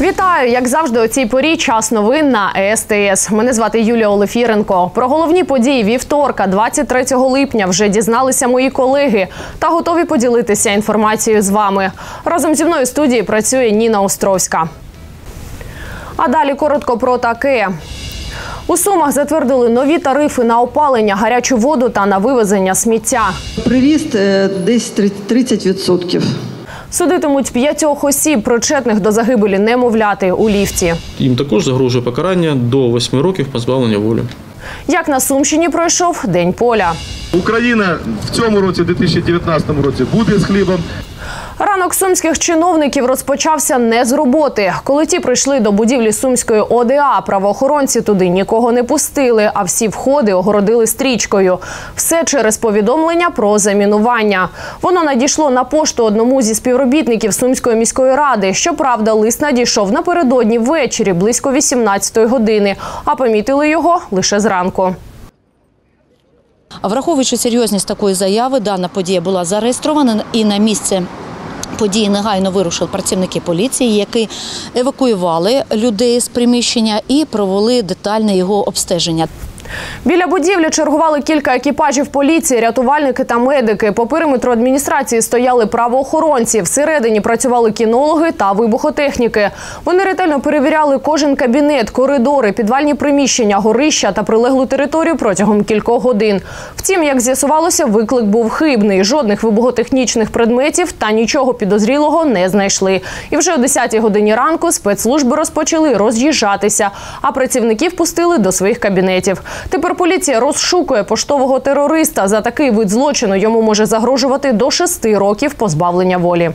Вітаю! Як завжди, у цій порі час новин на СТС. Мене звати Юлія Олефіренко. Про головні події вівторка, 23 липня, вже дізналися мої колеги та готові поділитися інформацією з вами. Разом зі мною в студії працює Ніна Островська. А далі коротко про таке. У Сумах затвердили нові тарифи на опалення, гарячу воду та на вивезення сміття. Приріст десь 30%. Судитимуть 5 осіб, причетних до загибелі немовляти у ліфті. Їм також загрожує покарання до 8 років позбавлення волі. Як на Сумщині пройшов День поля. Україна в цьому році, 2019 році, буде з хлібом. Ранок сумських чиновників розпочався не з роботи. Коли ті прийшли до будівлі Сумської ОДА, правоохоронці туди нікого не пустили, а всі входи огородили стрічкою. Все через повідомлення про замінування. Воно надійшло на пошту одному зі співробітників Сумської міської ради. Щоправда, лист надійшов напередодні ввечері, близько 18-ї години, а помітили його лише зранку. Враховуючи серйозність такої заяви, дана подія була зареєстрована і на місце події негайно вирушили працівники поліції, які евакуювали людей з приміщення і провели детальне його обстеження. Біля будівлі чергували кілька екіпажів поліції, рятувальники та медики. По периметру адміністрації стояли правоохоронці. Всередині працювали кінологи та вибухотехніки. Вони ретельно перевіряли кожен кабінет, коридори, підвальні приміщення, горища та прилеглу територію протягом кількох годин. Втім, як з'ясувалося, виклик був хибний. Жодних вибухотехнічних предметів та нічого підозрілого не знайшли. І вже о 10-й годині ранку спецслужби розпочали роз'їжджатися, а працівників пустили до своїх кабінетів. Тепер поліція розшукує поштового терориста. За такий вид злочину йому може загрожувати до 6 років позбавлення волі.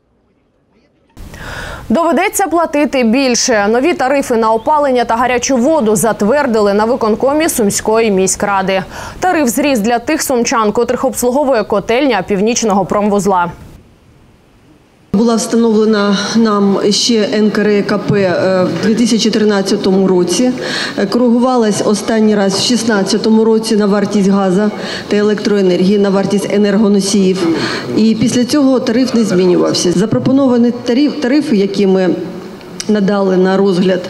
Доведеться платити більше. Нові тарифи на опалення та гарячу воду затвердили на виконкомі Сумської міськради. Тариф зріс для тих сумчан, котрих обслуговує котельня Північного промвузла. Була встановлена нам ще НКРЕКП в 2013 році. Коригувалась останній раз в 2016 році на вартість газу та електроенергії, на вартість енергоносіїв. І після цього тариф не змінювався. Запропоновані тарифи, які ми надали на розгляд,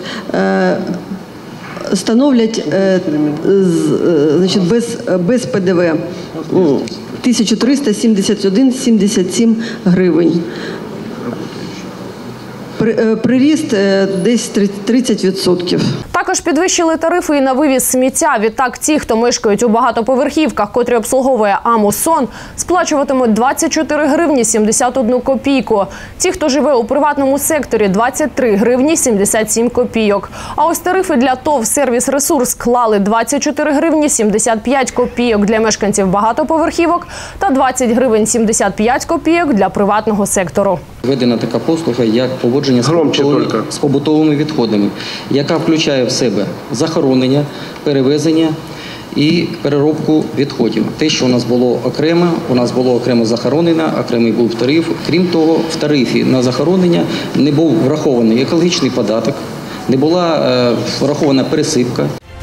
становлять без ПДВ 1371,77 гривень. Приріст десь 30%. Також підвищили тарифи і на вивіз сміття. Відтак ті, хто мешкають у багатоповерхівках, котрі обслуговує АМУСОН, сплачуватимуть 24 гривні 71 копійку. Ті, хто живе у приватному секторі, 23 гривні 77 копійок. А ось тарифи для ТОВ «Сервіс Ресурс» склали 24 гривні 75 копійок для мешканців багатоповерхівок та 20 гривень 75 копійок для приватного сектору. Введена така послуга, як поводження з побутовими відходами, яка включає в себе захоронення, перевезення і переробку відходів. Те, що у нас було окремо захоронено, окремий був тариф. Крім того, в тарифі на захоронення не був врахований екологічний податок, не була врахована пересипка.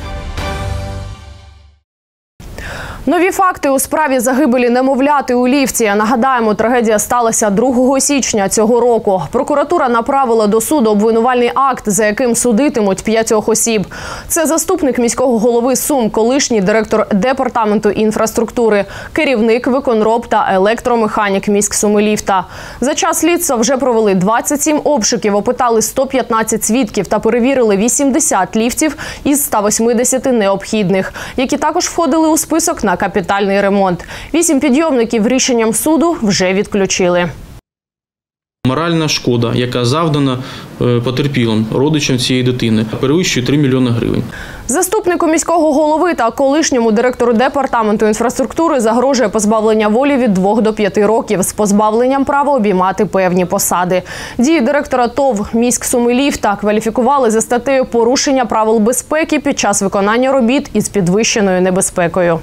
Нові факти у справі загибелі немовляти у ліфті. Нагадаємо, трагедія сталася 2 січня цього року. Прокуратура направила до суду обвинувальний акт, за яким судитимуть 5 осіб. Це заступник міського голови Сум, колишній директор департаменту інфраструктури, керівник, виконроб та електромеханік міськсумиліфта. За час слідства вже провели 27 обшуків, опитали 115 свідків та перевірили 80 ліфтів із 180 необхідних, які також входили у список на капітальний ремонт. 8 підйомників рішенням суду вже відключили. Моральна шкода, яка завдана потерпілим, родичам цієї дитини, перевищує 3 мільйони гривень. Заступнику міського голови та колишньому директору департаменту інфраструктури загрожує позбавлення волі від 2 до 5 років з позбавленням права обіймати певні посади. Дії директора ТОВ «Міськсумиліфта» кваліфікували за статтею «Порушення правил безпеки під час виконання робіт із підвищеною небезпекою».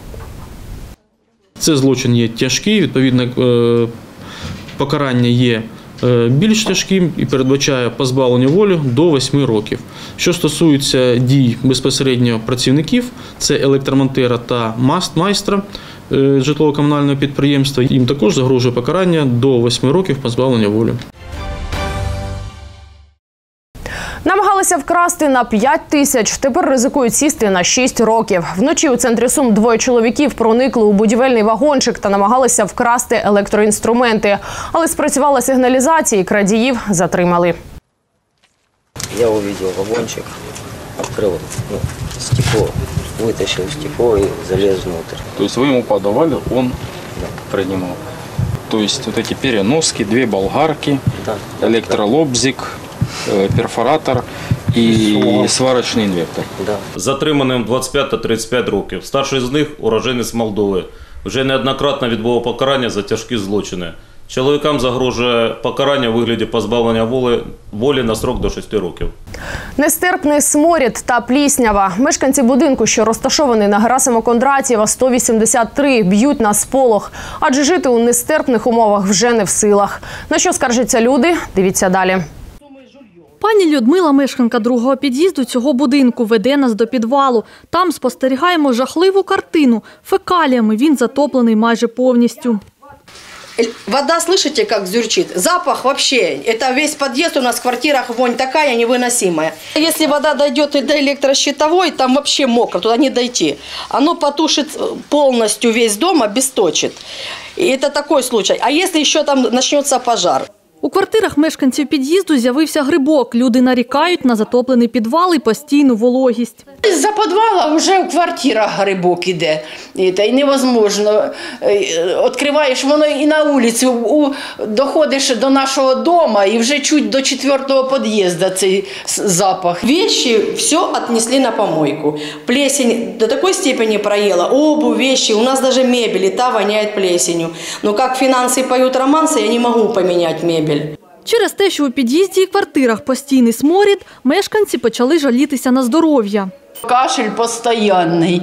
Це злочин є тяжкий, відповідно, покарання є більш тяжким і передбачає позбавлення волі до 8 років. Що стосується дій безпосередньо працівників, це електромонтера та майстра житлово-комунального підприємства, їм також загрожує покарання до 8 років позбавлення волі. красти на 5 тисяч, тепер ризикують сісти на 6 років. Вночі у центрі Сум двоє чоловіків проникли у будівельний вагончик та намагалися вкрасти електроінструменти. Але спрацювала сигналізація і крадіїв затримали. Я увидел вагончик, открыл стекло, вытащил стекло и залез внутрь. То есть вы ему подавали, он принимал. То есть вот эти переноски, 2 болгарки, электролобзик, перфоратор и сварочный инвертор. Да. Затриманим 25 та 35 років. Старший з них – уродженець Молдови. Вже неоднократно відбував покарання за тяжкі злочини. Чоловікам загрожує покарання у вигляді позбавлення волі на строк до 6 років. Нестерпний сморід та пліснява. Мешканці будинку, що розташований на Герасима Кондратєва, 183, б'ють на сполох. Адже жити у нестерпних умовах вже не в силах. На що скаржаться люди? Дивіться далі. Пані Людмила, мешканка другого під'їзду цього будинку, веде нас до підвалу. Там спостерігаємо жахливу картину. Фекаліями він затоплений майже повністю. Вода, слышите, как зюрчит? Запах вообще. Это весь подъезд у нас в квартирах, вонь такая невыносимая. Если вода дойдет и до электрощитовой, там вообще мокро, туда не дойти. Оно потушит полностью весь дом, обесточит. И это такой случай. А если еще там начнется пожар? У квартирах мешканців під'їзду з'явився грибок. Люди нарікають на затоплений підвал і постійну вологість. З-за підвала вже в квартирах грибок іде. І невозможно. Відкриваєш, воно і на вулицю. Доходиш до нашого дому і вже чуть до 4-го під'їзду цей запах. Вещи все отнесли на помойку. Плесень до такой степени проела. Обувь, вещи, у нас даже мебель, и та воняет плесенью. Но как финансы поют романсы, я не могу поменять мебель. Через те, що у під'їзді і квартирах постійний сморід, мешканці почали жалітися на здоров'я. Кашель постоянный.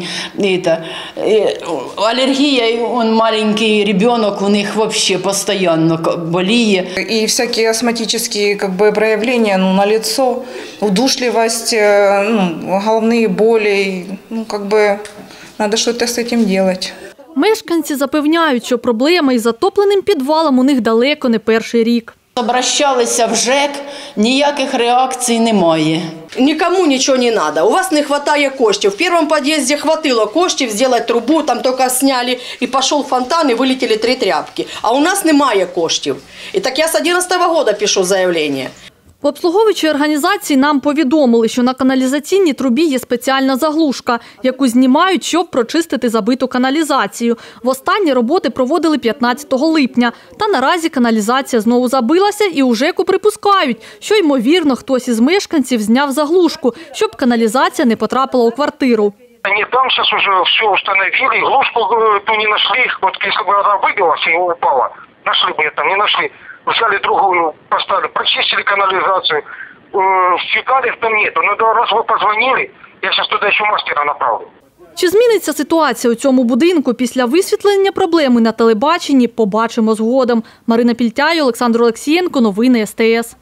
Аллергия, он маленький ребенок, у них вообще постоянно болеет. И всякие астматические проявления на лицо, удушливость, головные боли. Надо что-то с этим делать. Мешканці запевняють, що проблема із затопленим підвалом у них далеко не перший рік. Обращалися в ЖЕК, ніяких реакцій немає. Никому ничего не надо. У вас не хватает коштів. В первом подъезде хватило коштів сделать трубу, там только сняли, и пошел фонтан, и вылетели 3 тряпки. А у нас немає коштів. І так я з 11-го года пишу заявлення. В обслуговуючій організації нам повідомили, що на каналізаційній трубі є спеціальна заглушка, яку знімають, щоб прочистити забиту каналізацію. Востаннє роботи проводили 15 липня. Та наразі каналізація знову забилася і у ЖЕКу припускають, що, ймовірно, хтось із мешканців зняв заглушку, щоб каналізація не потрапила у квартиру. Они там сейчас уже все установили, глушку не нашли, вот если бы она выбилась и упала, нашли бы это, не нашли. Взяли другую, поставили, прочистили канализацию, фекалиев там нету. Но раз вы позвонили, я сейчас туда еще мастера направлю. Чи зміниться ситуація у цьому будинку після висвітлення проблеми на телебаченні, побачимо згодом. Марина Пільтяй, Олександр Олексієнко, новини СТС.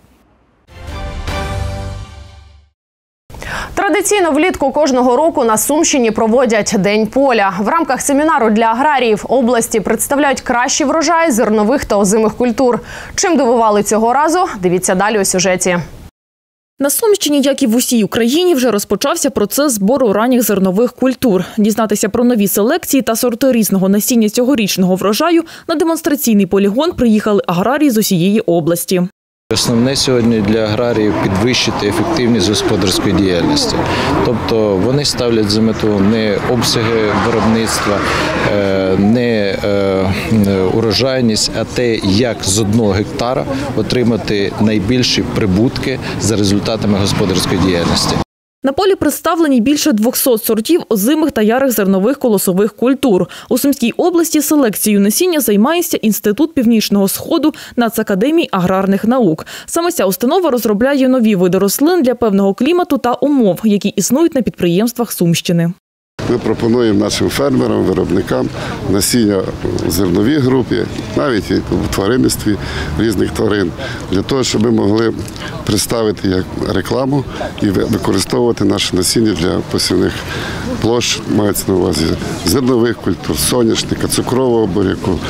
Традиційно влітку кожного року на Сумщині проводять День поля. В рамках семінару для аграріїв області представляють кращі врожаї зернових та озимих культур. Чим дивували цього разу? Дивіться далі у сюжеті. На Сумщині, як і в усій Україні, вже розпочався процес збору ранніх зернових культур. Дізнатися про нові селекції та сорти різного насіння цьогорічного врожаю на демонстраційний полігон приїхали аграрії з усієї області. Основне сьогодні для аграріїв – підвищити ефективність господарської діяльності. Тобто вони ставлять за мету не обсяги виробництва, не урожайність, а те, як з 1 гектара отримати найбільші прибутки за результатами господарської діяльності. На полі представлені більше 200 сортів озимих та ярих зернових колосових культур. У Сумській області селекцією насіння займається Інститут Північного Сходу Нацакадемії аграрних наук. Саме ця установа розробляє нові види рослин для певного клімату та умов, які існують на підприємствах Сумщини. Ми пропонуємо нашим фермерам, виробникам насіння в зерновій групі, навіть і в тваринництві різних тварин, для того, щоб ми могли представити як рекламу і використовувати наше насіння для посівних площ, мається на увазі зернових культур, соняшника, цукрового буряку,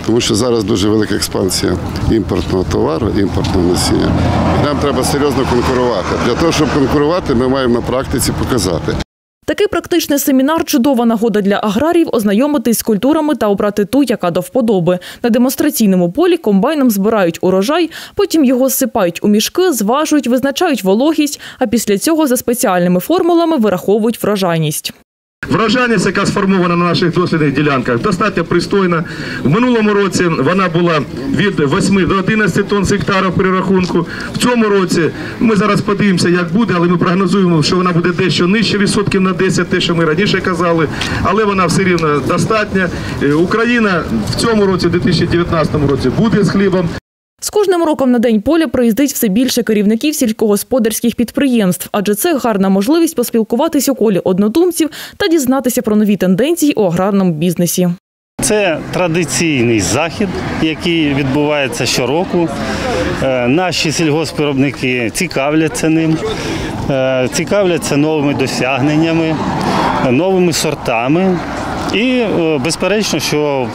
тому що зараз дуже велика експансія імпортного товару, імпортного насіння. І нам треба серйозно конкурувати. Для того, щоб конкурувати, ми маємо на практиці показати. Такий практичний семінар – чудова нагода для аграріїв ознайомитись з культурами та обрати ту, яка до вподоби. На демонстраційному полі комбайном збирають урожай, потім його зсипають у мішки, зважують, визначають вологість, а після цього за спеціальними формулами вираховують врожайність. Врожайність, яка сформована на наших дослідних ділянках, достатньо пристойна. В минулому році вона була від 8 до 11 тонн з гектара при рахунку. В цьому році ми зараз подивимося, як буде, але ми прогнозуємо, що вона буде дещо нижче відсотків на 10, те, що ми раніше казали, але вона все рівно достатня. Україна в цьому році, в 2019 році, буде з хлібом. З кожним роком на День поля приїздить все більше керівників сільськогосподарських підприємств, адже це гарна можливість поспілкуватись у колі однодумців та дізнатися про нові тенденції у аграрному бізнесі. Це традиційний захід, який відбувається щороку. Наші сільгоспвиробники цікавляться ним, цікавляться новими досягненнями, новими сортами. І, безперечно, що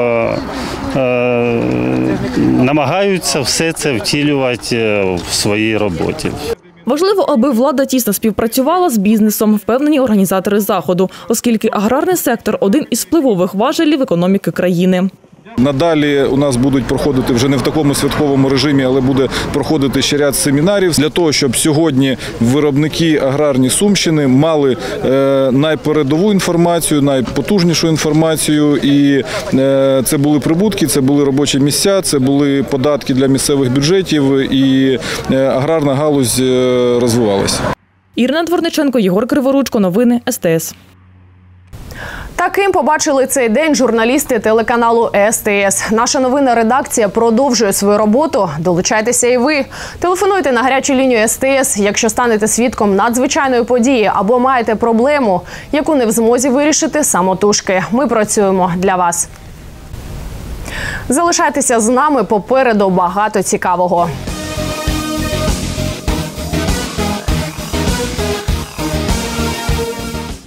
намагаються все це втілювати в своїй роботі. Важливо, аби влада тісно співпрацювала з бізнесом, впевнені організатори заходу, оскільки аграрний сектор – один із впливових важелів економіки країни. Надалі у нас будуть проходити вже не в такому святковому режимі, але буде проходити ще ряд семінарів для того, щоб сьогодні виробники аграрні Сумщини мали найпередову інформацію, найпотужнішу інформацію. І це були прибутки, це були робочі місця, це були податки для місцевих бюджетів, і аграрна галузь розвивалася. Ірина Дворниченко, Єгор Криворучко. Новини СТС. Таким побачили цей день журналісти телеканалу СТС. Наша новинна редакція продовжує свою роботу. Долучайтеся і ви. Телефонуйте на гарячу лінію СТС, якщо станете свідком надзвичайної події або маєте проблему, яку не в змозі вирішити самотужки. Ми працюємо для вас. Залишайтеся з нами, попереду багато цікавого.